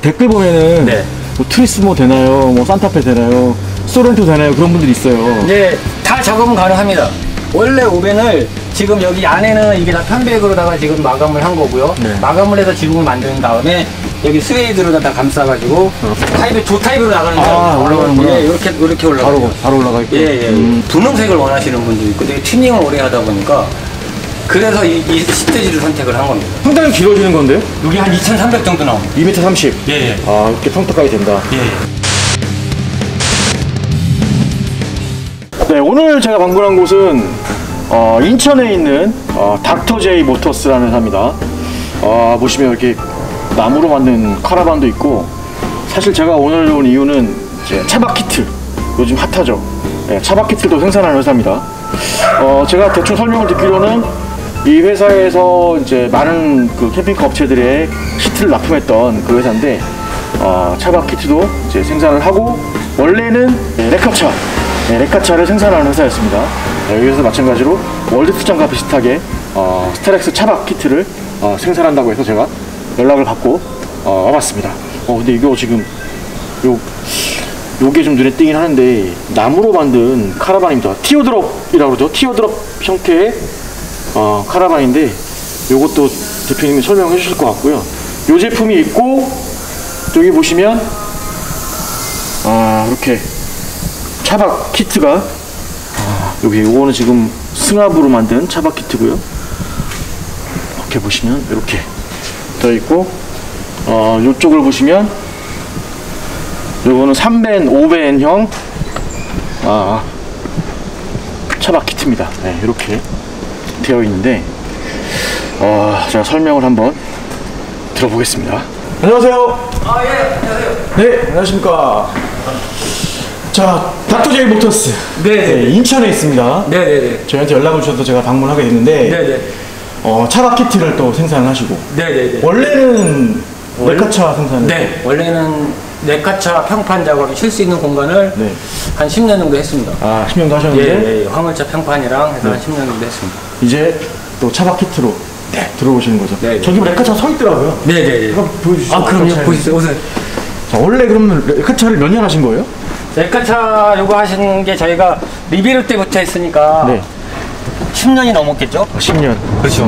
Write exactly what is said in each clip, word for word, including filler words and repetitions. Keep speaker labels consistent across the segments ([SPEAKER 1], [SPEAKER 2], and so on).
[SPEAKER 1] 댓글 보면은
[SPEAKER 2] 네.
[SPEAKER 1] 뭐 트리스모 되나요? 뭐 산타페 되나요? 소렌토 되나요? 그런 분들이 있어요.
[SPEAKER 2] 네, 다 작업은 가능합니다. 원래 오벤을 지금 여기 안에는 이게 다 편백으로다가 지금 마감을 한 거고요.
[SPEAKER 1] 네.
[SPEAKER 2] 마감을 해서 지붕을 만든 다음에 여기 스웨이드로 다 감싸가지고 타입이 두 타입으로 나가는
[SPEAKER 1] 아,
[SPEAKER 2] 거예요.
[SPEAKER 1] 올라가는구나.
[SPEAKER 2] 예, 이렇게 이렇게 올라가요.
[SPEAKER 1] 바로 바로 올라가 있고.
[SPEAKER 2] 예, 예.
[SPEAKER 1] 음.
[SPEAKER 2] 분홍색을 원하시는 분도 있고, 되게 튜닝을 오래 하다 보니까 그래서 이, 이 시트지를 선택을 한 겁니다.
[SPEAKER 1] 상당히 길어지는 건데요?
[SPEAKER 2] 여기 한 이천삼백 정도 나옵니다.
[SPEAKER 1] 이 미터 삼십.
[SPEAKER 2] 예, 예.
[SPEAKER 1] 아, 이렇게 평택까지 된다.
[SPEAKER 2] 예, 예.
[SPEAKER 1] 네, 오늘 제가 방문한 곳은 어, 인천에 있는 어, 닥터제이 모터스라는 회사입니다. 어, 보시면 이렇게 나무로 만든 카라반도 있고, 사실 제가 오늘 온 이유는 이제 차박 키트, 요즘 핫하죠. 네, 차박 키트도 생산하는 회사입니다. 어, 제가 대충 설명을 듣기로는 이 회사에서 이제 많은 그 캠핑카 업체들의 키트를 납품했던 그 회사인데, 어, 차박 키트도 이제 생산을 하고, 원래는 레카차, 네, 레카차를 생산하는 회사였습니다. 네, 여기서 마찬가지로 월드투장과 비슷하게 어, 스타렉스 차박 키트를 어, 생산한다고 해서 제가 연락을 받고 어, 와봤습니다. 어, 근데 이거 지금 요 요게 좀 눈에 띄긴 하는데, 나무로 만든 카라반입니다. 티어드롭이라고 그러죠. 티어드롭 형태의 어, 카라반인데, 요것도 대표님이 설명해 주실 것 같고요. 요 제품이 있고, 여기 보시면 아, 이렇게 차박 키트가, 아, 여기 요거는 지금 승합으로 만든 차박 키트고요. 이렇게 보시면 이렇게 되어 있고, 어, 요쪽을 보시면 요거는 삼 밴, 오 밴형 아, 차박 키트입니다. 네, 이렇게 되어 있는데, 어, 제가 설명을 한번 들어보겠습니다. 안녕하세요.
[SPEAKER 2] 아, 예, 안녕하세요.
[SPEAKER 1] 네, 안녕하십니까. 자, 닥터제이 모터스.
[SPEAKER 2] 네,
[SPEAKER 1] 네, 인천에 있습니다.
[SPEAKER 2] 네네네.
[SPEAKER 1] 저희한테 연락을 주셔서 제가 방문하게 됐는데,
[SPEAKER 2] 네네.
[SPEAKER 1] 어, 차박 키트를 또 생산을 하시고,
[SPEAKER 2] 네네네.
[SPEAKER 1] 원래는
[SPEAKER 2] 원래-
[SPEAKER 1] 레카차 생산을
[SPEAKER 2] 네, 원래는 레카차 평판 작업을 칠 수 있는 공간을
[SPEAKER 1] 네.
[SPEAKER 2] 한 십 년 정도 했습니다.
[SPEAKER 1] 아, 십 년도
[SPEAKER 2] 예,
[SPEAKER 1] 하셨는데,
[SPEAKER 2] 예, 화물차 평판이랑 해서
[SPEAKER 1] 네.
[SPEAKER 2] 한 십 년 정도 했습니다.
[SPEAKER 1] 이제 또 차박 키트로
[SPEAKER 2] 네.
[SPEAKER 1] 들어오시는 거죠.
[SPEAKER 2] 네, 네.
[SPEAKER 1] 저기 레카차 서 있더라고요.
[SPEAKER 2] 네네네.
[SPEAKER 1] 한번 보여주시죠.
[SPEAKER 2] 아, 그럼요.
[SPEAKER 1] 레카차에.
[SPEAKER 2] 보시죠. 우선.
[SPEAKER 1] 자, 원래 그러면 레카차를 몇 년 하신 거예요?
[SPEAKER 2] 레카차 요거 하시는 게 저희가 리베르 때부터 했으니까
[SPEAKER 1] 네.
[SPEAKER 2] 십 년이 넘었겠죠?
[SPEAKER 1] 아, 십 년.
[SPEAKER 2] 그렇죠.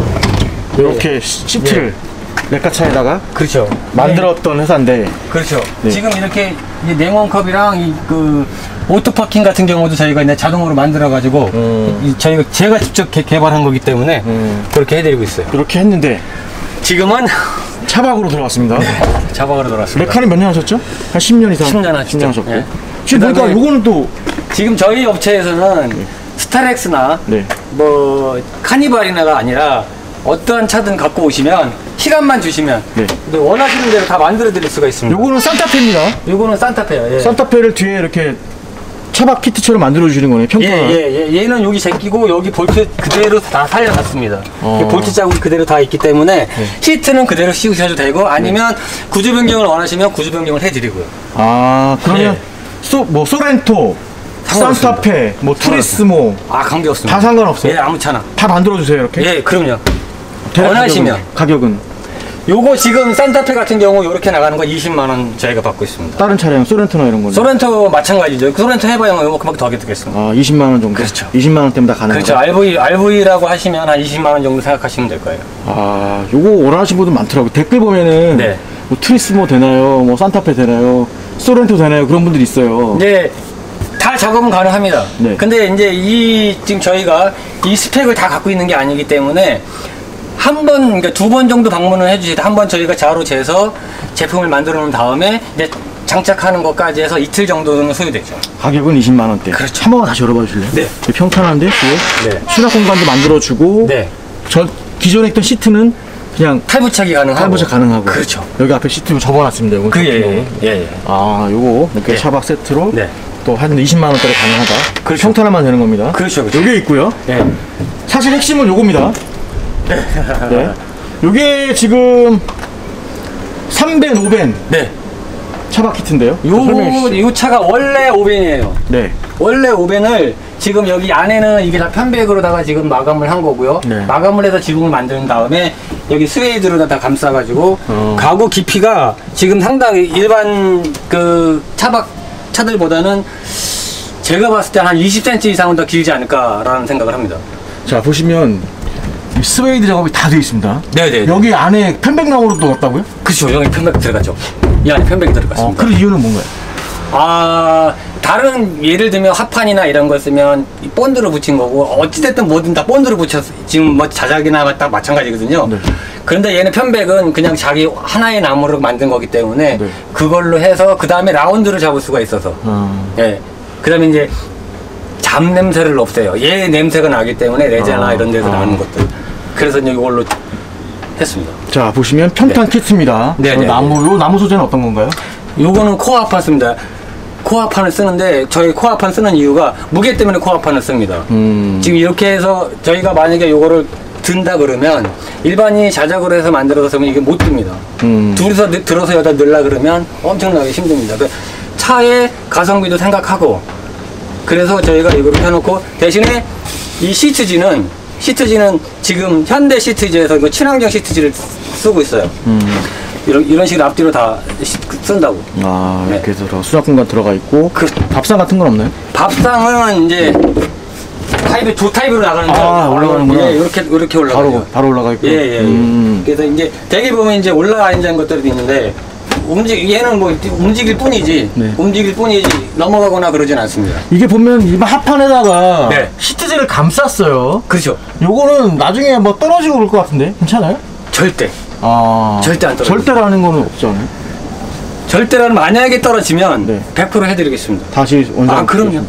[SPEAKER 1] 이렇게 시트를 레카차에다가
[SPEAKER 2] 그렇죠.
[SPEAKER 1] 만들었던 회사인데,
[SPEAKER 2] 그렇죠.
[SPEAKER 1] 네.
[SPEAKER 2] 지금 이렇게 이 냉온컵이랑 이 그 오토파킹 같은 경우도 저희가 이제 자동으로 만들어가지고
[SPEAKER 1] 음.
[SPEAKER 2] 이 저희가 제가 직접 개, 개발한 거기 때문에
[SPEAKER 1] 음.
[SPEAKER 2] 그렇게 해드리고 있어요.
[SPEAKER 1] 이렇게 했는데
[SPEAKER 2] 지금은
[SPEAKER 1] 차박으로 들어왔습니다.
[SPEAKER 2] 자박으로 돌아왔습니다.
[SPEAKER 1] 레카는 몇 년 하셨죠? 한 십 년 이상.
[SPEAKER 2] 십 년 하셨죠.
[SPEAKER 1] 십 년 하셨고.
[SPEAKER 2] 예.
[SPEAKER 1] 지금 보니까
[SPEAKER 2] 그다음에-
[SPEAKER 1] 요거는 또,
[SPEAKER 2] 지금 저희 업체에서는 스타렉스나
[SPEAKER 1] 네.
[SPEAKER 2] 뭐 카니발이나가 아니라 어떠한 차든 갖고 오시면 시간만 주시면
[SPEAKER 1] 네.
[SPEAKER 2] 근데 원하시는 대로 다 만들어 드릴 수가 있습니다.
[SPEAKER 1] 요거는 산타페입니다.
[SPEAKER 2] 요거는 산타페예요. 예.
[SPEAKER 1] 산타페를 뒤에 이렇게 차박 키트처럼 만들어 주시는 거네요.
[SPEAKER 2] 예,
[SPEAKER 1] 평평한.
[SPEAKER 2] 예, 예. 얘는 여기 제끼고 여기 볼트 그대로 다 살려놨습니다.
[SPEAKER 1] 어.
[SPEAKER 2] 볼트 자국이 그대로 다 있기 때문에 시트는 그대로 씌우셔도 되고 아니면 구조 변경을 원하시면 구조 변경을 해드리고요.
[SPEAKER 1] 아, 그러면
[SPEAKER 2] 네.
[SPEAKER 1] 소, 뭐 소렌토,
[SPEAKER 2] 상관없습니다.
[SPEAKER 1] 산타페, 뭐 트리스모
[SPEAKER 2] 아, 관계없습니다.
[SPEAKER 1] 다 상관없어요?
[SPEAKER 2] 예, 아무 차나.
[SPEAKER 1] 다 만들어 주세요, 이렇게?
[SPEAKER 2] 예, 그럼요.
[SPEAKER 1] 대략
[SPEAKER 2] 원하시면.
[SPEAKER 1] 가격은, 가격은
[SPEAKER 2] 요거 지금 산타페 같은 경우 요렇게 나가는 거 이십만 원 저희가 받고 있습니다.
[SPEAKER 1] 다른 차량 소렌토나 이런 거는
[SPEAKER 2] 소렌토 마찬가지죠. 소렌토 해봐야 요만큼밖에 더 하게 되겠습니다.
[SPEAKER 1] 아, 이십만 원 정도.
[SPEAKER 2] 그렇죠.
[SPEAKER 1] 이십만 원대면 다 가능하다.
[SPEAKER 2] 그렇죠. 알브이, 알브이라고 하시면 한 이십만 원 정도 생각하시면 될 거예요.
[SPEAKER 1] 아, 요거 원하시는 분들 많더라고요. 댓글 보면은
[SPEAKER 2] 네.
[SPEAKER 1] 뭐 트리스모 되나요? 뭐 산타페 되나요? 소렌토 되나요? 그런 분들이 있어요.
[SPEAKER 2] 네, 다 작업은 가능합니다.
[SPEAKER 1] 네.
[SPEAKER 2] 근데 이제 이 지금 저희가 이 스펙을 다 갖고 있는 게 아니기 때문에 한 번, 그러니까 두 번 정도 방문을 해주실 때 한 번 저희가 자로 재서 제품을 만들어 놓은 다음에 이제 장착하는 것까지 해서 이틀 정도는 소요되죠.
[SPEAKER 1] 가격은 이십만 원대.
[SPEAKER 2] 그렇죠.
[SPEAKER 1] 한 번만 다시 열어봐 주실래요?
[SPEAKER 2] 네.
[SPEAKER 1] 되게 평탄한데 뒤에
[SPEAKER 2] 네.
[SPEAKER 1] 수납 공간도 만들어주고,
[SPEAKER 2] 네.
[SPEAKER 1] 저 기존에 있던 시트는 그냥
[SPEAKER 2] 탈부착이 가능하고.
[SPEAKER 1] 탈부착 가능하고.
[SPEAKER 2] 그렇죠.
[SPEAKER 1] 여기 앞에 시트 접어놨습니다. 요건
[SPEAKER 2] 그, 예,
[SPEAKER 1] 접히고.
[SPEAKER 2] 예, 예, 예.
[SPEAKER 1] 아, 요거 이렇게
[SPEAKER 2] 네.
[SPEAKER 1] 차박 세트로
[SPEAKER 2] 네.
[SPEAKER 1] 또 한 이십만 원대로 가능하다.
[SPEAKER 2] 그렇죠.
[SPEAKER 1] 평탄화만 되는 겁니다.
[SPEAKER 2] 그렇죠, 그렇죠.
[SPEAKER 1] 요게 있고요.
[SPEAKER 2] 예.
[SPEAKER 1] 사실 핵심은 요겁니다. 네. 요게 지금 삼 밴, 오 밴
[SPEAKER 2] 네.
[SPEAKER 1] 차박 키트인데요. 설명해
[SPEAKER 2] 요,
[SPEAKER 1] 주시죠.
[SPEAKER 2] 요 차가 원래 오벤이에요.
[SPEAKER 1] 네.
[SPEAKER 2] 원래 오벤을 지금 여기 안에는 이게 다 편백으로다가 지금 마감을 한 거고요.
[SPEAKER 1] 네.
[SPEAKER 2] 마감을 해서 지붕을 만든 다음에 여기 스웨이드로 다 감싸가지고
[SPEAKER 1] 어.
[SPEAKER 2] 가구 깊이가 지금 상당히 일반 그 차박 차들보다는 제가 봤을 때 한 이십 센티미터 이상은 더 길지 않을까라는 생각을 합니다.
[SPEAKER 1] 자, 보시면 이 스웨이드 작업이 다 되어 있습니다.
[SPEAKER 2] 네네.
[SPEAKER 1] 여기 안에 편백나무로도 넣었다고요?
[SPEAKER 2] 그렇죠. 여기 편백 들어가죠. 이 안에 편백이
[SPEAKER 1] 어,
[SPEAKER 2] 들어갔습니다.
[SPEAKER 1] 그 이유는 뭔가요?
[SPEAKER 2] 아, 다른 예를 들면 합판이나 이런 거 쓰면 이 본드를 붙인 거고 어찌됐든 뭐든 다 본드를 붙여서 지금 뭐 자작이나 딱 마찬가지거든요.
[SPEAKER 1] 네.
[SPEAKER 2] 그런데 얘는 편백은 그냥 자기 하나의 나무로 만든 거기 때문에
[SPEAKER 1] 네.
[SPEAKER 2] 그걸로 해서 그 다음에 라운드를 잡을 수가 있어서
[SPEAKER 1] 어.
[SPEAKER 2] 예. 그 다음에 이제 잡 냄새를 없애요. 얘 냄새가 나기 때문에 레제나
[SPEAKER 1] 아,
[SPEAKER 2] 이런 데서
[SPEAKER 1] 아.
[SPEAKER 2] 나는 것들. 그래서 이제 이걸로 했습니다.
[SPEAKER 1] 자, 보시면 평탄 키트입니다.
[SPEAKER 2] 네,
[SPEAKER 1] 요
[SPEAKER 2] 네,
[SPEAKER 1] 나무, 요 나무 소재는 어떤 건가요?
[SPEAKER 2] 요거는 코어판 씁니다. 코어판을 쓰는데 저희 코어판 쓰는 이유가 무게 때문에 코어판을 씁니다.
[SPEAKER 1] 음.
[SPEAKER 2] 지금 이렇게 해서 저희가 만약에 요거를 든다 그러면 일반인이 자작으로 해서 만들어서 쓰면 이게 못 듭니다.
[SPEAKER 1] 음.
[SPEAKER 2] 둘이서 느- 들어서 여기다 넣으려 그러면 엄청나게 힘듭니다. 그 차의 가성비도 생각하고 그래서 저희가 이걸 펴놓고 대신에 이 시트지는 시트지는 지금 현대 시트지에서 이거 친환경 시트지를 쓰고 있어요.
[SPEAKER 1] 음.
[SPEAKER 2] 이런 이런 식으로 앞뒤로 다 시- 쓴다고.
[SPEAKER 1] 아,
[SPEAKER 2] 네.
[SPEAKER 1] 이렇게 해서 수납 공간 들어가 있고
[SPEAKER 2] 그
[SPEAKER 1] 밥상 같은 건 없나요?
[SPEAKER 2] 밥상은 이제 타입이 두 타입으로 나가는데
[SPEAKER 1] 아, 올라가는구나.
[SPEAKER 2] 예, 이렇게 이렇게 올라가요.
[SPEAKER 1] 바로 바로 올라가 있고.
[SPEAKER 2] 예, 예, 예.
[SPEAKER 1] 음.
[SPEAKER 2] 그래서 이제 대기 보면 이제 올라가 있는 것들도 있는데 움직 얘는 뭐 움직일 뿐이지
[SPEAKER 1] 네.
[SPEAKER 2] 움직일 뿐이지 넘어가거나 그러진 않습니다.
[SPEAKER 1] 이게 보면 일반 합판에다가
[SPEAKER 2] 네.
[SPEAKER 1] 시트지를 감쌌어요.
[SPEAKER 2] 그렇죠.
[SPEAKER 1] 요거는 나중에 뭐 떨어지고 그럴 것 같은데 괜찮아요?
[SPEAKER 2] 절대
[SPEAKER 1] 아,
[SPEAKER 2] 절대 안 떨어져요.
[SPEAKER 1] 절대라는 거는 없잖아요.
[SPEAKER 2] 절대라는 만약에 떨어지면
[SPEAKER 1] 네.
[SPEAKER 2] 백 퍼센트 해드리겠습니다.
[SPEAKER 1] 다시 원상.
[SPEAKER 2] 아 그럼요.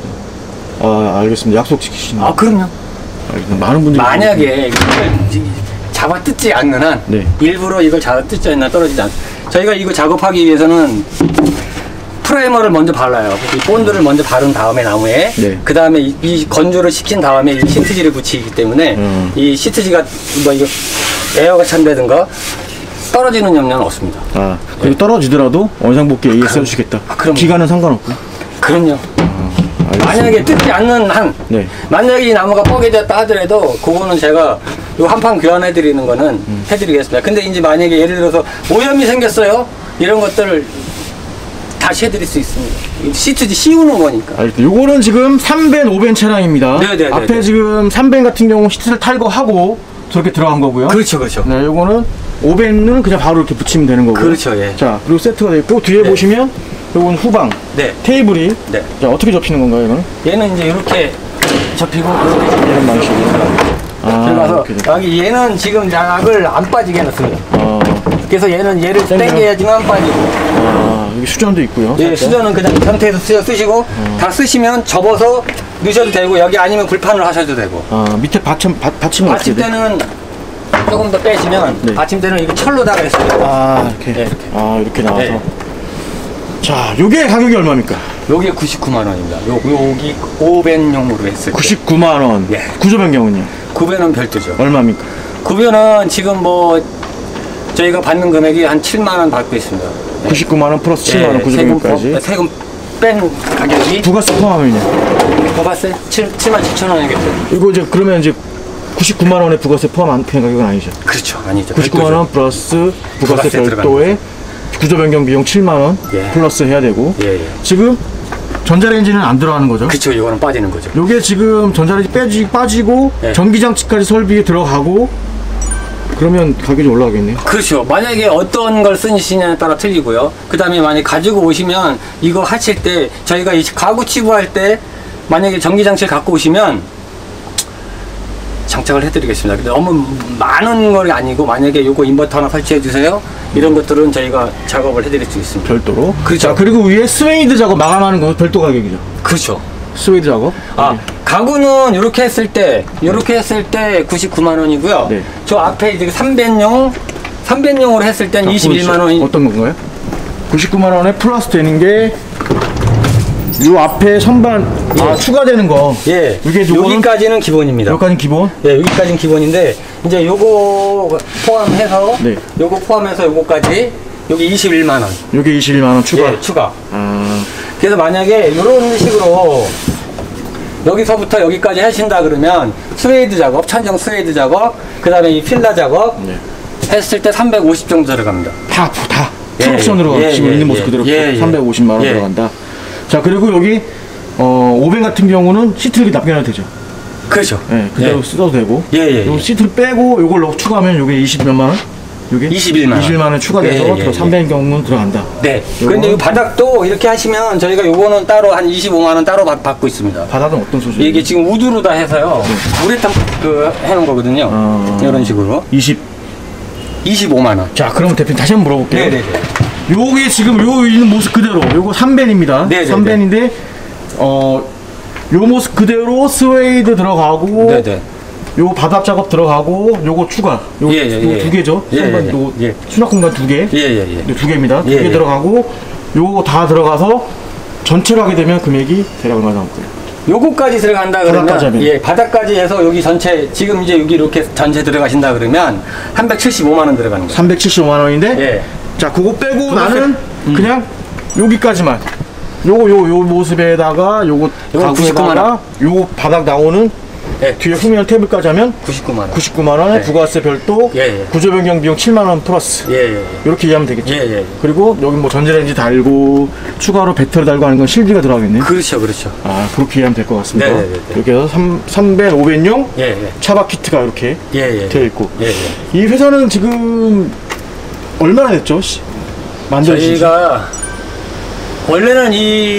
[SPEAKER 1] 아, 알겠습니다. 약속 지키시는.
[SPEAKER 2] 아 그럼요.
[SPEAKER 1] 알겠습니다. 많은 분들이
[SPEAKER 2] 만약에 이걸 잡아 뜯지 않는 한
[SPEAKER 1] 네.
[SPEAKER 2] 일부러 이걸 잡아 뜯지 않는 한 떨어지지 않. 저희가 이거 작업하기 위해서는 프라이머를 먼저 발라요. 이 본드를 먼저 바른 다음에 나무에
[SPEAKER 1] 네.
[SPEAKER 2] 그 다음에 이, 이 건조를 시킨 다음에 이 시트지를 붙이기 때문에
[SPEAKER 1] 음.
[SPEAKER 2] 이 시트지가 뭐 이거 에어가 찬다든가 떨어지는 염려는 없습니다.
[SPEAKER 1] 아, 그리고 떨어지더라도 원상복귀에 의해 써주시겠다.
[SPEAKER 2] 아, 그럼요.
[SPEAKER 1] 기간은 상관없고.
[SPEAKER 2] 그럼요.
[SPEAKER 1] 알겠습니다.
[SPEAKER 2] 만약에 뜯지 않는 한,
[SPEAKER 1] 네.
[SPEAKER 2] 만약에 이 나무가 뻐개졌다 하더라도 그거는 제가 요 한판 교환해 드리는 거는
[SPEAKER 1] 음.
[SPEAKER 2] 해드리겠습니다. 근데 이제 만약에 예를 들어서 오염이 생겼어요, 이런 것들을 다시 해드릴 수 있습니다. 이 시트지 씌우는 거니까.
[SPEAKER 1] 알겠습니다. 요거는 지금 삼 밴, 오 밴 차량입니다.
[SPEAKER 2] 네네네네.
[SPEAKER 1] 앞에 지금 삼 밴 같은 경우 시트를 탈거하고 저렇게 들어간 거고요.
[SPEAKER 2] 그렇죠, 그렇죠.
[SPEAKER 1] 네, 요거는 오 밴은 그냥 바로 이렇게 붙이면 되는 거고요.
[SPEAKER 2] 그렇죠, 예.
[SPEAKER 1] 자, 그리고 세트가 되어 있고 뒤에
[SPEAKER 2] 네.
[SPEAKER 1] 보시면 요건 후방
[SPEAKER 2] 네,
[SPEAKER 1] 테이블이
[SPEAKER 2] 네.
[SPEAKER 1] 자, 어떻게 접히는 건가요, 이거는?
[SPEAKER 2] 얘는 이제 이렇게 접히고
[SPEAKER 1] 이런 방식으로. 아,
[SPEAKER 2] 들어가서
[SPEAKER 1] 이렇게 돼.
[SPEAKER 2] 여기 얘는 지금 약을 안 빠지게 해놨습니다.
[SPEAKER 1] 아,
[SPEAKER 2] 그래서 얘는 얘를
[SPEAKER 1] 땡겨요?
[SPEAKER 2] 당겨야지만 빠지고.
[SPEAKER 1] 아, 여기 수전도 있고요.
[SPEAKER 2] 예,
[SPEAKER 1] 살짝.
[SPEAKER 2] 수저는 그냥 이 상태에서 쓰, 쓰시고 다 쓰시면 접어서 넣으셔도 되고 여기 아니면 불판을 하셔도 되고
[SPEAKER 1] 아, 밑에 받침 받, 받침은 어떻게 돼?
[SPEAKER 2] 받침대는 조금 더 빼시면
[SPEAKER 1] 네.
[SPEAKER 2] 받침대는 이거 철로다가 했습니다.
[SPEAKER 1] 아, 이렇게.
[SPEAKER 2] 네, 이렇게.
[SPEAKER 1] 아, 이렇게 나와서.
[SPEAKER 2] 네.
[SPEAKER 1] 자, 요게 가격이 얼마입니까?
[SPEAKER 2] 요게 구십구만 원입니다. 요, 여기 오 밴용으로 했을 때
[SPEAKER 1] 구십구만 원.
[SPEAKER 2] 네.
[SPEAKER 1] 구조 변경은요?
[SPEAKER 2] 구변은 별도죠.
[SPEAKER 1] 얼마입니까?
[SPEAKER 2] 구변은 지금 뭐 저희가 받는 금액이 한 칠만 원 받고 있습니다. 네.
[SPEAKER 1] 구십구만 원 플러스 칠만 원 구조
[SPEAKER 2] 세금,
[SPEAKER 1] 변경까지.
[SPEAKER 2] 포- 세금 뺀 가격이
[SPEAKER 1] 부가세 포함하면요?
[SPEAKER 2] 부가세 칠만 칠천 원이겠죠.
[SPEAKER 1] 이거 이제 그러면 이제 구십구만 원에 부가세 포함 안 된 가격은 아니죠?
[SPEAKER 2] 그렇죠. 아니죠.
[SPEAKER 1] 구십구만 원 플러스 부가세
[SPEAKER 2] 부가세
[SPEAKER 1] 별도에 구조 변경 비용 칠만 원
[SPEAKER 2] 예.
[SPEAKER 1] 플러스 해야 되고.
[SPEAKER 2] 예, 예.
[SPEAKER 1] 지금 전자레인지는 안 들어가는 거죠?
[SPEAKER 2] 그렇죠. 이거는 빠지는 거죠.
[SPEAKER 1] 요게 지금 전자레인지 빼지, 빠지고
[SPEAKER 2] 네.
[SPEAKER 1] 전기장치까지 설비에 들어가고 그러면 가격이 올라가겠네요.
[SPEAKER 2] 그렇죠. 만약에 어떤 걸 쓰시냐에 따라 틀리고요. 그 다음에 만약에 가지고 오시면 이거 하실 때 저희가 이 가구 치부할 때 만약에 전기장치를 갖고 오시면 장착을 해드리겠습니다. 근데 너무 많은 건 아니고 만약에 요거 인버터 하나 설치해 주세요. 이런 것들은 저희가 작업을 해드릴 수 있습니다.
[SPEAKER 1] 별도로.
[SPEAKER 2] 그렇죠.
[SPEAKER 1] 자, 그리고 위에 스웨이드 작업 마감하는 건 별도 가격이죠.
[SPEAKER 2] 그렇죠.
[SPEAKER 1] 스웨이드 작업.
[SPEAKER 2] 아, 가구는 이렇게 했을 때, 이렇게 했을 때 구십구만 원이고요.
[SPEAKER 1] 네.
[SPEAKER 2] 저 앞에 이제 삼 밴용, 삼 밴용으로 했을 땐 이십일만 원이.
[SPEAKER 1] 어떤 건가요? 구십구만 원에 플러스 되는 게 요 앞에 선반 아,
[SPEAKER 2] 예.
[SPEAKER 1] 추가되는 거.
[SPEAKER 2] 예.
[SPEAKER 1] 이게 요거는
[SPEAKER 2] 여기까지는 기본입니다.
[SPEAKER 1] 여기까지 기본.
[SPEAKER 2] 예, 여기까지는 기본인데, 이제 요거 포함해서,
[SPEAKER 1] 네.
[SPEAKER 2] 요거 포함해서 요거까지, 여기 이십일만 원.
[SPEAKER 1] 요게 이십일만 원 추가.
[SPEAKER 2] 예, 추가.
[SPEAKER 1] 아,
[SPEAKER 2] 그래서 만약에 이런 식으로 여기서부터 여기까지 하신다 그러면 스웨이드 작업, 천정 스웨이드 작업, 그 다음에 이 필라 작업,
[SPEAKER 1] 네.
[SPEAKER 2] 했을 때 삼백오십 정도 들어갑니다.
[SPEAKER 1] 다, 다.
[SPEAKER 2] 예,
[SPEAKER 1] 풀옵션으로
[SPEAKER 2] 예,
[SPEAKER 1] 지금
[SPEAKER 2] 예,
[SPEAKER 1] 있는 모습
[SPEAKER 2] 예,
[SPEAKER 1] 그대로
[SPEAKER 2] 예, 예.
[SPEAKER 1] 삼백오십만 원
[SPEAKER 2] 예.
[SPEAKER 1] 들어간다. 자, 그리고 여기 어, 오백 같은 경우는 시트를 납기해도 되죠.
[SPEAKER 2] 그렇죠.
[SPEAKER 1] 예, 그대로
[SPEAKER 2] 예.
[SPEAKER 1] 써도 되고.
[SPEAKER 2] 예, 예,
[SPEAKER 1] 요
[SPEAKER 2] 예.
[SPEAKER 1] 시트를 빼고 요걸 넣 추가하면 요게 이십 몇만 원? 요게
[SPEAKER 2] 이십일만 원.
[SPEAKER 1] 이십일만 원 추가돼서
[SPEAKER 2] 예, 예, 예.
[SPEAKER 1] 삼백인 경우는 들어간다.
[SPEAKER 2] 네.
[SPEAKER 1] 요거는-
[SPEAKER 2] 근데 이 바닥도 이렇게 하시면 저희가 요거는 따로 한 이십오만 원 따로 받, 받고 있습니다.
[SPEAKER 1] 바닥은 어떤 소재?
[SPEAKER 2] 이게 지금 우드로 다 해서요. 우레탄 그 해놓은 거거든요.
[SPEAKER 1] 어.
[SPEAKER 2] 이런 식으로.
[SPEAKER 1] 이십.
[SPEAKER 2] 이십오만 원.
[SPEAKER 1] 자, 그럼 대표님 다시 한번 물어볼게요.
[SPEAKER 2] 네네네.
[SPEAKER 1] 요게 지금 요 있는 모습 그대로 요거 삼 밴입니다.
[SPEAKER 2] 네네네.
[SPEAKER 1] 삼 밴인데 어, 요 모습 그대로 스웨이드 들어가고
[SPEAKER 2] 네네.
[SPEAKER 1] 요 바닥 작업 들어가고 요거 추가 요,
[SPEAKER 2] 예, 예,
[SPEAKER 1] 요
[SPEAKER 2] 예.
[SPEAKER 1] 두 개죠.
[SPEAKER 2] 예,
[SPEAKER 1] 선반
[SPEAKER 2] 예,
[SPEAKER 1] 요
[SPEAKER 2] 예.
[SPEAKER 1] 수납 공간 두 개.
[SPEAKER 2] 예예예.
[SPEAKER 1] 요 두 개입니다. 두
[SPEAKER 2] 예,
[SPEAKER 1] 개
[SPEAKER 2] 예.
[SPEAKER 1] 들어가고 요거 다 들어가서 전체로 하게 되면 금액이 대략 얼마 나올 거예요?
[SPEAKER 2] 요거까지 들어간다 그러면
[SPEAKER 1] 바닥까지 하면.
[SPEAKER 2] 예 바닥까지 해서 여기 전체 지금 이제 여기 이렇게 전체 들어가신다 그러면 한 백칠십오만 원 들어가는 거예요.
[SPEAKER 1] 삼백칠십오만 원인데
[SPEAKER 2] 예.
[SPEAKER 1] 자, 그거 빼고
[SPEAKER 2] 그거
[SPEAKER 1] 나는
[SPEAKER 2] 음.
[SPEAKER 1] 그냥 여기까지만 요거 요 요 모습에다가 요거
[SPEAKER 2] 요건 구십구만
[SPEAKER 1] 가구에다가 요 바닥 나오는
[SPEAKER 2] 예.
[SPEAKER 1] 뒤에 후면 테이블까지 하면
[SPEAKER 2] 구십구만 원.
[SPEAKER 1] 구십구만 원에
[SPEAKER 2] 네.
[SPEAKER 1] 부가세 별도
[SPEAKER 2] 예, 예.
[SPEAKER 1] 구조 변경 비용 칠만 원 플러스
[SPEAKER 2] 예예.
[SPEAKER 1] 이렇게 이해하면 되겠죠.
[SPEAKER 2] 예, 예.
[SPEAKER 1] 그리고 여기 뭐 전자레인지 달고 추가로 배터리 달고 하는 건 실비가 들어가겠네요.
[SPEAKER 2] 그렇죠 그렇죠.
[SPEAKER 1] 아, 그렇게 이해하면 될 것 같습니다.
[SPEAKER 2] 네, 네, 네, 네.
[SPEAKER 1] 이렇게 해서 삼 밴, 오 밴용
[SPEAKER 2] 예예.
[SPEAKER 1] 차박 키트가 이렇게
[SPEAKER 2] 예예.
[SPEAKER 1] 되어 있고
[SPEAKER 2] 예예.
[SPEAKER 1] 이 회사는 지금 얼마나 됐죠? 시- 만들어진 지?
[SPEAKER 2] 저희가 원래는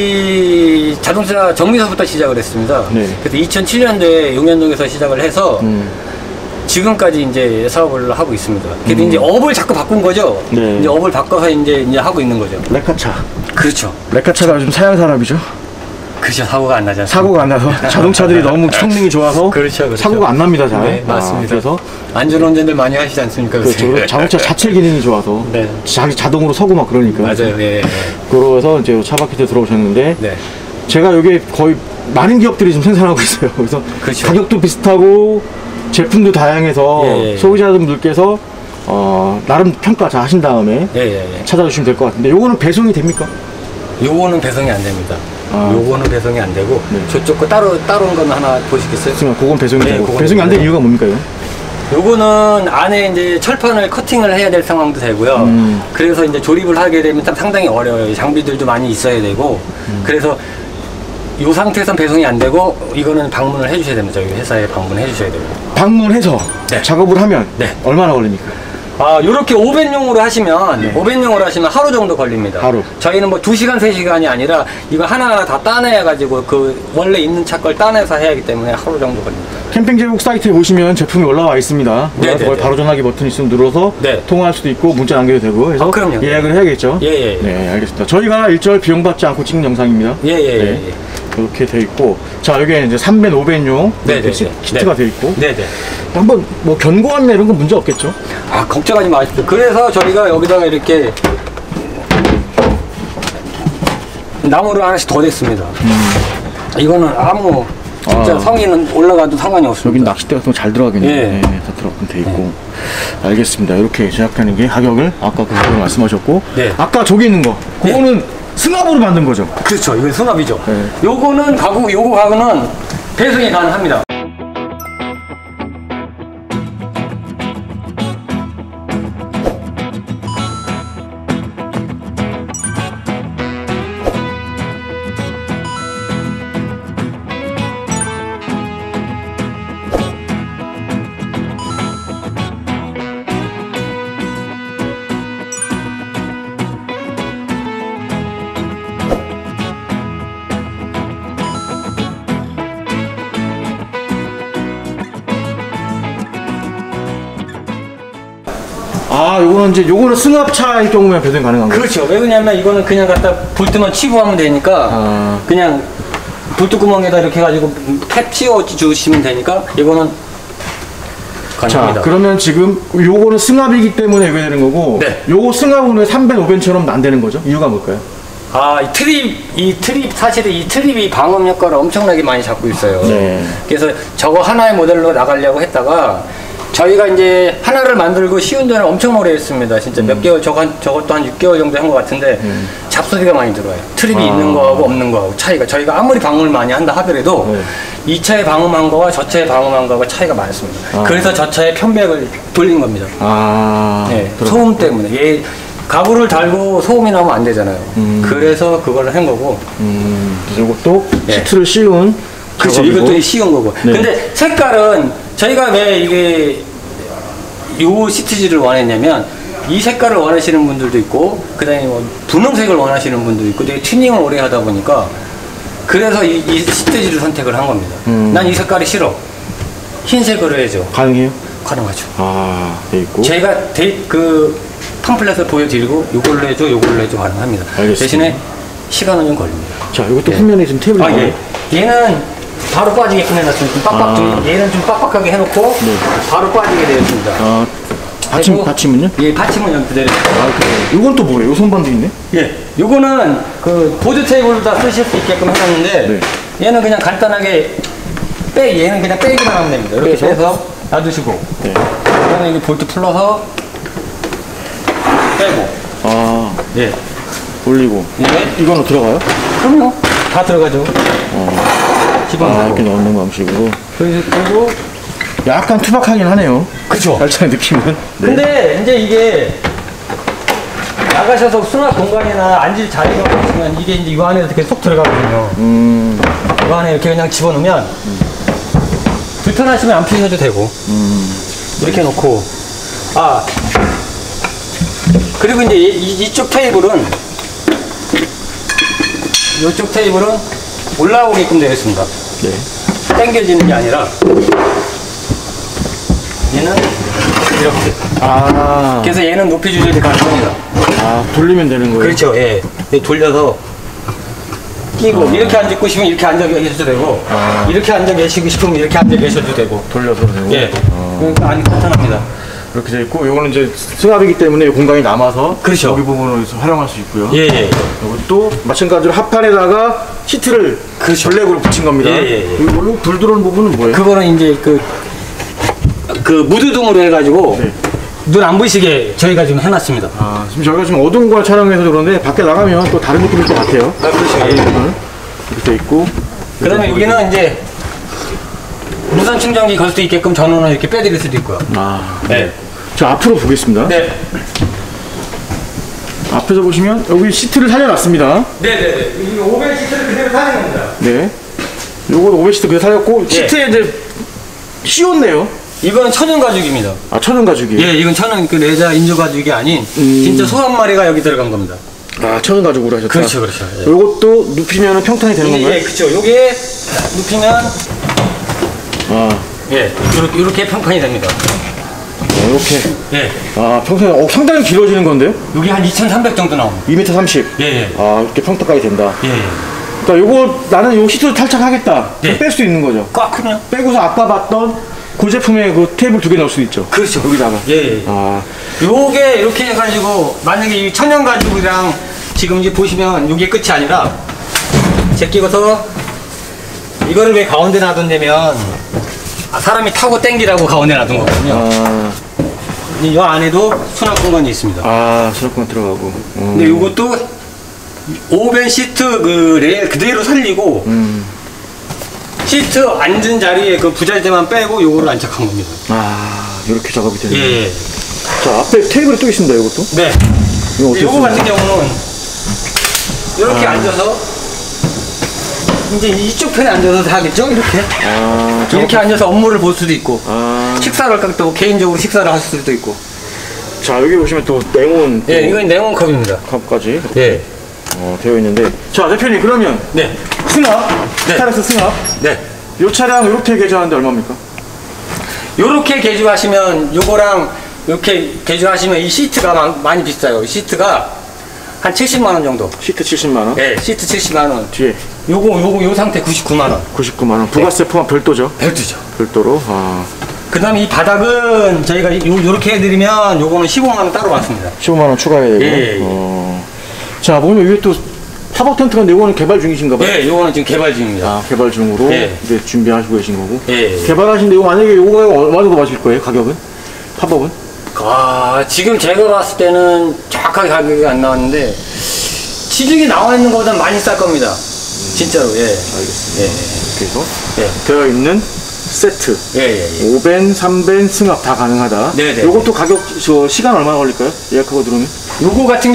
[SPEAKER 2] 이 자동차 정비사부터 시작을 했습니다.
[SPEAKER 1] 네.
[SPEAKER 2] 그래서 이천칠 년도에 용현동에서 시작을 해서
[SPEAKER 1] 음.
[SPEAKER 2] 지금까지 이제 사업을 하고 있습니다. 그래도 이제 업을 자꾸 바꾼 거죠.
[SPEAKER 1] 네.
[SPEAKER 2] 이제 업을 바꿔서 이제 이제 하고 있는 거죠.
[SPEAKER 1] 레카차.
[SPEAKER 2] 그렇죠.
[SPEAKER 1] 레카차가 요즘 사양 산업이죠.
[SPEAKER 2] 그렇죠. 사고가 안 나지 않습니까?
[SPEAKER 1] 사고가 안 나서 자동차들이 너무 성능이 좋아서
[SPEAKER 2] 그렇죠, 그렇죠.
[SPEAKER 1] 사고가 안 납니다, 잘.
[SPEAKER 2] 네, 맞습니다.
[SPEAKER 1] 아, 그래서
[SPEAKER 2] 안전운전들 많이 하시지 않습니까?
[SPEAKER 1] 그렇죠.
[SPEAKER 2] 요새?
[SPEAKER 1] 그리고 자동차 자체 기능이 좋아서
[SPEAKER 2] 네.
[SPEAKER 1] 자기 자동으로 서고 막 그러니까.
[SPEAKER 2] 맞아요. 네.
[SPEAKER 1] 그래서 이제 차바퀴트 들어오셨는데
[SPEAKER 2] 네.
[SPEAKER 1] 제가 여기 거의 많은 기업들이 지금 생산하고 있어요. 그래서
[SPEAKER 2] 그렇죠.
[SPEAKER 1] 가격도 비슷하고 제품도 다양해서
[SPEAKER 2] 예, 예, 예.
[SPEAKER 1] 소비자분들께서 어, 나름 평가 잘 하신 다음에
[SPEAKER 2] 예, 예, 예.
[SPEAKER 1] 찾아주시면 될 것 같은데 요거는 배송이 됩니까?
[SPEAKER 2] 요거는 배송이 안 됩니다.
[SPEAKER 1] 아.
[SPEAKER 2] 요거는 배송이 안 되고
[SPEAKER 1] 네.
[SPEAKER 2] 저쪽 거 따로 따로 온 건 하나 보시겠어요?
[SPEAKER 1] 그렇지만 그건 배송이
[SPEAKER 2] 네,
[SPEAKER 1] 되고
[SPEAKER 2] 그건
[SPEAKER 1] 배송이 안 된
[SPEAKER 2] 됩니다.
[SPEAKER 1] 이유가 뭡니까? 이거?
[SPEAKER 2] 요거는 안에 이제 철판을 커팅을 해야 될 상황도 되고요.
[SPEAKER 1] 음.
[SPEAKER 2] 그래서 이제 조립을 하게 되면 참 상당히 어려워요. 장비들도 많이 있어야 되고.
[SPEAKER 1] 음.
[SPEAKER 2] 그래서 이 상태에선 배송이 안 되고 이거는 방문을 해주셔야 됩니다. 저희 회사에 방문해 주셔야 되고.
[SPEAKER 1] 방문해서
[SPEAKER 2] 네.
[SPEAKER 1] 작업을 하면
[SPEAKER 2] 네.
[SPEAKER 1] 얼마나 걸립니까?
[SPEAKER 2] 아, 요렇게 오벤용으로 하시면,
[SPEAKER 1] 네.
[SPEAKER 2] 오벤용으로 하시면 하루 정도 걸립니다.
[SPEAKER 1] 하루.
[SPEAKER 2] 저희는 뭐 두 시간, 세 시간이 아니라 이거 하나하나 다 따내가지고 그 원래 있는 차 걸 따내서 해야 하기 때문에 하루 정도 걸립니다.
[SPEAKER 1] 캠핑 제국 사이트에 보시면 제품이 올라와 있습니다.
[SPEAKER 2] 네, 네,
[SPEAKER 1] 거기
[SPEAKER 2] 네.
[SPEAKER 1] 바로 전화기 버튼 있으면 눌러서
[SPEAKER 2] 네.
[SPEAKER 1] 통화할 수도 있고 문자 남겨도 되고 해서
[SPEAKER 2] 아, 그럼요.
[SPEAKER 1] 예약을 해야겠죠.
[SPEAKER 2] 예, 예, 예.
[SPEAKER 1] 네, 알겠습니다. 저희가 일절 비용 받지 않고 찍는 영상입니다.
[SPEAKER 2] 예, 예, 예.
[SPEAKER 1] 네.
[SPEAKER 2] 예.
[SPEAKER 1] 이렇게 돼 있고, 자 여기에 이제 삼 밴, 오 밴용
[SPEAKER 2] 네,
[SPEAKER 1] 이렇게
[SPEAKER 2] 네,
[SPEAKER 1] 시-
[SPEAKER 2] 네.
[SPEAKER 1] 키트가
[SPEAKER 2] 네.
[SPEAKER 1] 돼 있고,
[SPEAKER 2] 네네.
[SPEAKER 1] 한번 뭐 견고함이나 이런 건 문제 없겠죠?
[SPEAKER 2] 아, 걱정하지 마십시오. 그래서 저희가 여기다가 이렇게 나무를 하나씩 더 댔습니다. 이거는 아무 진짜
[SPEAKER 1] 아.
[SPEAKER 2] 성인은 올라가도 상관이 없습니다.
[SPEAKER 1] 여긴 낚싯대 같은 거 잘 들어가겠네요.
[SPEAKER 2] 예.
[SPEAKER 1] 네, 다 들어가면 돼 있고. 알겠습니다. 이렇게 제작하는 게 가격을 아까 그 가격을 말씀하셨고,
[SPEAKER 2] 네.
[SPEAKER 1] 아까 저기 있는 거, 그거는 승합으로 만든 거죠?
[SPEAKER 2] 그렇죠. 이건 수납이죠.
[SPEAKER 1] 네.
[SPEAKER 2] 요거는 가구, 요거 가구는 배송이 가능합니다.
[SPEAKER 1] 아, 요거는 이제 요거는 승합차일 경우면 배송 가능한 거예요?
[SPEAKER 2] 그렇죠. 왜 그러냐면 이거는 그냥 갖다 볼트만 치고 하면 되니까
[SPEAKER 1] 아.
[SPEAKER 2] 그냥 볼트 구멍에다 이렇게 해가지고 탭 씌워 주시면 되니까 이거는
[SPEAKER 1] 자,
[SPEAKER 2] 가능합니다.
[SPEAKER 1] 그러면 지금 요거는 승합이기 때문에 이게 되는 거고,
[SPEAKER 2] 네.
[SPEAKER 1] 요거 승합은 삼 밴, 오 밴처럼 안 되는 거죠? 이유가 뭘까요?
[SPEAKER 2] 아, 이 트립, 이 트립, 사실은 이 트립이 방음 효과를 엄청나게 많이 잡고 있어요.
[SPEAKER 1] 네.
[SPEAKER 2] 그래서 저거 하나의 모델로 나가려고 했다가 저희가 이제 하나를 만들고 쉬운 데는 엄청 오래 했습니다. 진짜
[SPEAKER 1] 음.
[SPEAKER 2] 몇 개월, 저거 한, 저것도 한 육 개월 정도 한 것 같은데,
[SPEAKER 1] 음.
[SPEAKER 2] 잡소리가 많이 들어와요. 트립이
[SPEAKER 1] 아.
[SPEAKER 2] 있는 거하고 없는 거하고 차이가. 저희가 아무리 방음을 많이 한다 하더라도,
[SPEAKER 1] 네.
[SPEAKER 2] 이 차에 방음한 거와 저 차에 방음한 거가 차이가 많습니다.
[SPEAKER 1] 아.
[SPEAKER 2] 그래서 저 차에 편백을 돌린 겁니다.
[SPEAKER 1] 아.
[SPEAKER 2] 네,
[SPEAKER 1] 그렇-
[SPEAKER 2] 소음 때문에. 얘, 가구를 달고 소음이 나면 안 되잖아요.
[SPEAKER 1] 음.
[SPEAKER 2] 그래서 그걸 한 거고.
[SPEAKER 1] 음. 이것도
[SPEAKER 2] 네.
[SPEAKER 1] 시트를 씌운.
[SPEAKER 2] 그렇죠.
[SPEAKER 1] 작업이고.
[SPEAKER 2] 이것도 쉬운 거고.
[SPEAKER 1] 네.
[SPEAKER 2] 근데 색깔은 저희가 왜 이게 요 시트지를 원했냐면 이 색깔을 원하시는 분들도 있고 그다음에 뭐 분홍색을 원하시는 분도 있고 되게 튜닝을 오래 하다 보니까 그래서 이, 이 시트지를 선택을 한 겁니다.
[SPEAKER 1] 음.
[SPEAKER 2] 난 이 색깔이 싫어. 흰색으로 해줘.
[SPEAKER 1] 가능해요?
[SPEAKER 2] 가능하죠.
[SPEAKER 1] 아, 돼 있고.
[SPEAKER 2] 제가 데이, 그 팜플렛을 보여드리고 요걸로 해줘 요걸로 해줘 가능합니다.
[SPEAKER 1] 알겠습니다.
[SPEAKER 2] 대신에 시간은 좀 걸립니다.
[SPEAKER 1] 자, 이것도
[SPEAKER 2] 예.
[SPEAKER 1] 후면에 지금 테이블이
[SPEAKER 2] 아,
[SPEAKER 1] 나와요.
[SPEAKER 2] 예. 얘는 바로 빠지게끔 해놨습니다. 좀 빡빡,
[SPEAKER 1] 아.
[SPEAKER 2] 좀, 얘는 좀 빡빡하게 해놓고
[SPEAKER 1] 네.
[SPEAKER 2] 바로 빠지게 되었습니다.
[SPEAKER 1] 아, 받침,
[SPEAKER 2] 그리고
[SPEAKER 1] 받침은요?
[SPEAKER 2] 예, 받침은 여기 그대로.
[SPEAKER 1] 아, 그래요. 이건 또 뭐예요? 요 손반도 있네?
[SPEAKER 2] 예, 요거는 그 보드 테이블로 다 쓰실 수 있게끔 해놨는데 얘는 그냥 간단하게 빼, 얘는 그냥 빼기만 하면 됩니다. 이렇게
[SPEAKER 1] 빼서?
[SPEAKER 2] 빼서 놔두시고
[SPEAKER 1] 네.
[SPEAKER 2] 그다음에 이게 볼트 풀러서 빼고
[SPEAKER 1] 아,
[SPEAKER 2] 예,
[SPEAKER 1] 올리고.
[SPEAKER 2] 예,
[SPEAKER 1] 이거는 들어가요?
[SPEAKER 2] 그럼요. 다 들어가죠.
[SPEAKER 1] 아,
[SPEAKER 2] 집어넣고
[SPEAKER 1] 이렇게 넣는 방식으로.
[SPEAKER 2] 그리고
[SPEAKER 1] 약간 투박하긴 하네요.
[SPEAKER 2] 그쵸.
[SPEAKER 1] 살짝 느낌은. 네.
[SPEAKER 2] 근데 이제 이게 나가셔서 수납 공간이나 앉을 자리가 없으면 이게 이제 이 안에 이렇게 쏙 들어가거든요.
[SPEAKER 1] 음,
[SPEAKER 2] 이 안에 이렇게 그냥 집어넣으면 불편하시면 안 피셔도 되고
[SPEAKER 1] 음.
[SPEAKER 2] 이렇게 놓고 아 그리고 이제 이, 이쪽 테이블은 이쪽 테이블은 올라오게끔 되어 있습니다.
[SPEAKER 1] 네.
[SPEAKER 2] 당겨지는 게 아니라 얘는 이렇게
[SPEAKER 1] 아,
[SPEAKER 2] 그래서 얘는 높이 조절이 가능합니다.
[SPEAKER 1] 아, 돌리면 되는 거예요?
[SPEAKER 2] 그렇죠. 예. 예, 돌려서 끼고 이렇게 앉고 싶으면 이렇게 앉아 계셔도 되고
[SPEAKER 1] 아.
[SPEAKER 2] 이렇게 앉아 계시고 싶으면 이렇게 앉아 계셔도 되고
[SPEAKER 1] 돌려서 되고.
[SPEAKER 2] 예.
[SPEAKER 1] 아,
[SPEAKER 2] 그러니까 아니 간단합니다.
[SPEAKER 1] 이렇게 돼 있고, 요거는 이제 수납이기 때문에 이 공간이 남아서.
[SPEAKER 2] 그렇죠.
[SPEAKER 1] 여기 부분을 활용할 수 있고요.
[SPEAKER 2] 예, 예.
[SPEAKER 1] 이것도 마찬가지로 합판에다가 시트를
[SPEAKER 2] 그렇죠.
[SPEAKER 1] 전렉으로 붙인 겁니다.
[SPEAKER 2] 예, 예, 예.
[SPEAKER 1] 그리고 불 들어오는 부분은 뭐예요?
[SPEAKER 2] 그거는 이제 그, 그 무드등으로 해가지고
[SPEAKER 1] 네.
[SPEAKER 2] 눈 안 보이시게 저희가 지금 해놨습니다.
[SPEAKER 1] 아, 지금 저희가 지금 어두운 걸 촬영해서 그런데 밖에 나가면 또 다른 느낌일 것 같아요.
[SPEAKER 2] 아, 그렇죠.
[SPEAKER 1] 다른 느낌은 이렇게 돼 있고.
[SPEAKER 2] 그 다음에 여기는 이제 무선 충전기 걸 수 있게끔 전원을 이렇게 빼드릴 수도 있고요.
[SPEAKER 1] 아,
[SPEAKER 2] 네.
[SPEAKER 1] 저 앞으로 보겠습니다.
[SPEAKER 2] 네.
[SPEAKER 1] 앞에서 보시면 여기 시트를 살려놨습니다.
[SPEAKER 2] 네네네. 이 오백 시트를 그대로 사는 겁니다.
[SPEAKER 1] 네. 요거 오백 시트 그대로 살렸고
[SPEAKER 2] 예.
[SPEAKER 1] 시트에 이제 씌웠네요.
[SPEAKER 2] 이건 천연 가죽입니다.
[SPEAKER 1] 아, 천연 가죽이.
[SPEAKER 2] 예, 이건 천연 그 레자 인조 가죽이 아닌
[SPEAKER 1] 음.
[SPEAKER 2] 진짜 소 한 마리가 여기 들어간 겁니다.
[SPEAKER 1] 아, 천연 가죽으로 하셨다.
[SPEAKER 2] 그렇죠, 그렇죠. 예.
[SPEAKER 1] 요것도 눕히면 평탄이 되는 건가요?
[SPEAKER 2] 예, 그렇죠. 요게 눕히면
[SPEAKER 1] 아,
[SPEAKER 2] 예, 이렇게 이렇게 평판이 됩니다.
[SPEAKER 1] 어, 이렇게.
[SPEAKER 2] 예,
[SPEAKER 1] 아, 평탄이 어, 상당히 길어지는 건데요?
[SPEAKER 2] 여기 한 이천삼백 정도 나옵니다.
[SPEAKER 1] 이 미터 삼십.
[SPEAKER 2] 예, 예,
[SPEAKER 1] 아, 이렇게 평탄까지 된다.
[SPEAKER 2] 예, 예.
[SPEAKER 1] 그러니까 요거 나는 요 시트를 탈착하겠다.
[SPEAKER 2] 예.
[SPEAKER 1] 뺄 수 있는 거죠.
[SPEAKER 2] 꽉 크면
[SPEAKER 1] 빼고서 아까 봤던 그 제품에 그 테이블 두 개 넣을 수 있죠.
[SPEAKER 2] 그렇죠.
[SPEAKER 1] 여기다가.
[SPEAKER 2] 예, 예.
[SPEAKER 1] 아,
[SPEAKER 2] 요게 이렇게 해가지고 만약에 이 천연 가죽이랑 지금 이제 보시면 요게 끝이 아니라 제끼고서 이거를 왜 가운데 놔뒀냐면 아, 사람이 타고 땡기라고 가운데 놔둔 거거든요.
[SPEAKER 1] 아,
[SPEAKER 2] 이 안에도 수납 공간이 있습니다.
[SPEAKER 1] 아, 수납공 들어가고. 음.
[SPEAKER 2] 근데 요것도 오벤 시트 그 레일 그대로 살리고
[SPEAKER 1] 음.
[SPEAKER 2] 시트 앉은 자리에 그 부자재만 빼고 요거를 안착한 겁니다.
[SPEAKER 1] 아, 이렇게 작업이 되네.
[SPEAKER 2] 예.
[SPEAKER 1] 자, 앞에 테이블이 또 있습니다, 이것도.
[SPEAKER 2] 네.
[SPEAKER 1] 이거 어떻게
[SPEAKER 2] 요거 같은
[SPEAKER 1] 쓰나요?
[SPEAKER 2] 경우는 이렇게
[SPEAKER 1] 아.
[SPEAKER 2] 앉아서 이제 이쪽 편에 앉아서 다 하겠죠? 이렇게.
[SPEAKER 1] 아,
[SPEAKER 2] 이렇게 앉아서 업무를 볼 수도 있고
[SPEAKER 1] 아,
[SPEAKER 2] 식사를 할까 또 개인적으로 식사를 하실 수도 있고.
[SPEAKER 1] 자, 여기 보시면 또 냉온
[SPEAKER 2] 예, 이건 냉온컵입니다.
[SPEAKER 1] 컵까지
[SPEAKER 2] 예.
[SPEAKER 1] 어, 되어 있는데. 자, 대표님, 그러면
[SPEAKER 2] 네.
[SPEAKER 1] 승합,
[SPEAKER 2] 네.
[SPEAKER 1] 스타렉스 승합.
[SPEAKER 2] 네.
[SPEAKER 1] 요 차량 이렇게 개조하는데 얼마입니까?
[SPEAKER 2] 요렇게 개조하시면 요거랑 이렇게 개조하시면 이 시트가 마, 많이 비싸요. 이 시트가 한 칠십만 원 정도.
[SPEAKER 1] 시트 칠십만 원.
[SPEAKER 2] 네, 시트 칠십만 원.
[SPEAKER 1] 뒤에
[SPEAKER 2] 요거 요거 요 상태 구십구만 원.
[SPEAKER 1] 구십구만 원. 부가세 포함 별도죠.
[SPEAKER 2] 별도죠.
[SPEAKER 1] 별도로. 아,
[SPEAKER 2] 그다음에 이 바닥은 저희가 요 요렇게 해드리면 요거는 십오만 원 따로 받습니다.
[SPEAKER 1] 십오만 원 추가해야 되고.
[SPEAKER 2] 예, 예.
[SPEAKER 1] 어. 자, 보면 위에 또 팝업 텐트인데 이거는 개발 중이신가 봐요?
[SPEAKER 2] 네, 요거는 지금 개발 중입니다.
[SPEAKER 1] 아, 개발 중으로
[SPEAKER 2] 예.
[SPEAKER 1] 이제 준비하시고 계신 거고.
[SPEAKER 2] 예.
[SPEAKER 1] 개발하신데 이거 만약에 이거 얼마 정도 마실 거예요? 가격은? 팝업은?
[SPEAKER 2] 아, 지금 제가 봤을 때는 정확하게 가격이 안 나왔는데 시중에 나와 있는 것보다 많이 쌀 겁니다. 진짜로. 예.
[SPEAKER 1] 알겠습니다.
[SPEAKER 2] 예.
[SPEAKER 1] 이렇게 해서
[SPEAKER 2] 예.
[SPEAKER 1] 되어 있는 세트.
[SPEAKER 2] 예, 예, 예.
[SPEAKER 1] 오벤, 삼벤, 승합 다 가능하다.
[SPEAKER 2] 네네.
[SPEAKER 1] 요것도 가격, 저 시간 얼마나 걸릴까요? 예약하고 들어오면?
[SPEAKER 2] 요거 같은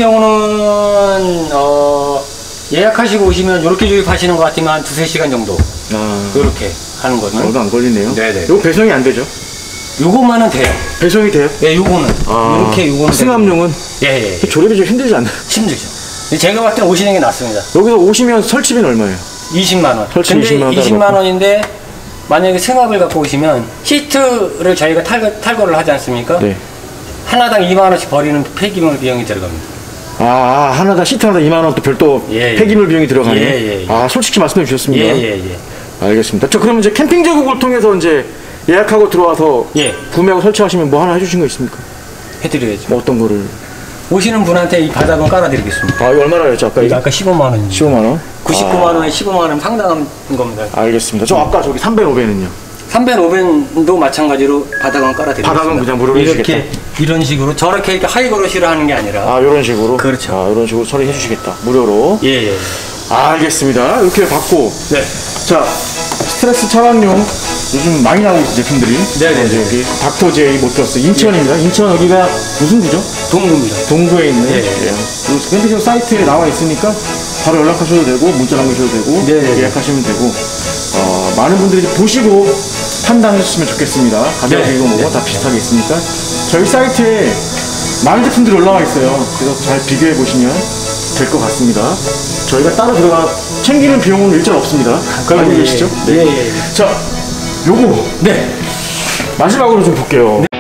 [SPEAKER 2] 경우는 어 예약하시고 오시면 요렇게 조립하시는 것 같으면 한 두세 시간 정도
[SPEAKER 1] 아,
[SPEAKER 2] 요렇게 하는 거는
[SPEAKER 1] 얼마 안 걸리네요.
[SPEAKER 2] 네네.
[SPEAKER 1] 요거 배송이 안 되죠?
[SPEAKER 2] 요거만은 돼요.
[SPEAKER 1] 배송이 돼요?
[SPEAKER 2] 예, 요거는
[SPEAKER 1] 아,
[SPEAKER 2] 요렇게 요거는
[SPEAKER 1] 승합용은?
[SPEAKER 2] 예, 예, 예.
[SPEAKER 1] 조립이 좀 힘들지 않나요?
[SPEAKER 2] 힘들죠. 근데 제가 봤을 때는 오시는 게 낫습니다.
[SPEAKER 1] 여기서 오시면 설치비는 얼마예요?
[SPEAKER 2] 이십만 원.
[SPEAKER 1] 설치
[SPEAKER 2] 근데
[SPEAKER 1] 이십만 원 따로
[SPEAKER 2] 이십만
[SPEAKER 1] 받고.
[SPEAKER 2] 원인데 만약에 승합을 갖고 오시면 시트를 저희가 탈거, 탈거를 하지 않습니까?
[SPEAKER 1] 네.
[SPEAKER 2] 하나당 이만 원씩 버리는 폐기물 비용이 들어갑니다.
[SPEAKER 1] 아, 아, 하나당 시트 하나당 이만 원 또 별도
[SPEAKER 2] 예, 예.
[SPEAKER 1] 폐기물 비용이 들어가네요.
[SPEAKER 2] 예, 예, 예.
[SPEAKER 1] 아, 솔직히 말씀해 주셨습니다.
[SPEAKER 2] 예, 예, 예.
[SPEAKER 1] 알겠습니다. 저 그러면 이제 캠핑 제국을 통해서 이제 예약하고 들어와서
[SPEAKER 2] 예.
[SPEAKER 1] 구매하고 설치하시면 뭐 하나 해주신 거 있습니까?
[SPEAKER 2] 해드려야죠.
[SPEAKER 1] 뭐 어떤 거를?
[SPEAKER 2] 오시는 분한테 이 바닥은 깔아드리겠습니다.
[SPEAKER 1] 아, 이거 얼마나였죠? 아까
[SPEAKER 2] 이거
[SPEAKER 1] 이게?
[SPEAKER 2] 아까 십오만 원입니다.
[SPEAKER 1] 십오만 원?
[SPEAKER 2] 구십구만 원에 십오만 원 상당한 겁니다.
[SPEAKER 1] 알겠습니다. 저 아까 저기 삼 벤, 오 벤은요?
[SPEAKER 2] 삼 벤, 오 벤도 마찬가지로 바닥은 깔아드리겠습니다.
[SPEAKER 1] 바닥은 그냥 무료로
[SPEAKER 2] 이렇게
[SPEAKER 1] 해주시겠다.
[SPEAKER 2] 이런 식으로 저렇게 이렇게 하이그로시를 하는 게 아니라
[SPEAKER 1] 아, 요런 식으로?
[SPEAKER 2] 그렇죠.
[SPEAKER 1] 아, 요런 식으로 처리해 주시겠다. 무료로.
[SPEAKER 2] 예, 예.
[SPEAKER 1] 알겠습니다. 이렇게 받고.
[SPEAKER 2] 네.
[SPEAKER 1] 자, 스트레스 차량용 요즘 많이 나오고 있는 제품들이.
[SPEAKER 2] 네네.
[SPEAKER 1] 어, 이제 여기 닥터 제이 모터스 인천입니다. 인천 여기가 무슨 구죠?
[SPEAKER 2] 동구입니다.
[SPEAKER 1] 동구에 있는.
[SPEAKER 2] 예, 예.
[SPEAKER 1] 예. 그 캠핑장 사이트에 나와 있으니까 바로 연락하셔도 되고 문자 남기셔도 되고
[SPEAKER 2] 네네.
[SPEAKER 1] 예약하시면 되고 어, 많은 분들이 이제 보시고 판단해 주시면 좋겠습니다. 가격이고
[SPEAKER 2] 네.
[SPEAKER 1] 뭐고
[SPEAKER 2] 네.
[SPEAKER 1] 다 비슷하게 있으니까 저희 사이트에 많은 제품들이 올라와 있어요. 그래서 잘 비교해 보시면 될 것 같습니다. 저희가 따로 들어가 챙기는 비용은 일절 없습니다. 그걸 알고
[SPEAKER 2] 예,
[SPEAKER 1] 계시죠?
[SPEAKER 2] 예, 예, 예.
[SPEAKER 1] 자, 요거
[SPEAKER 2] 네.
[SPEAKER 1] 마지막으로 좀 볼게요.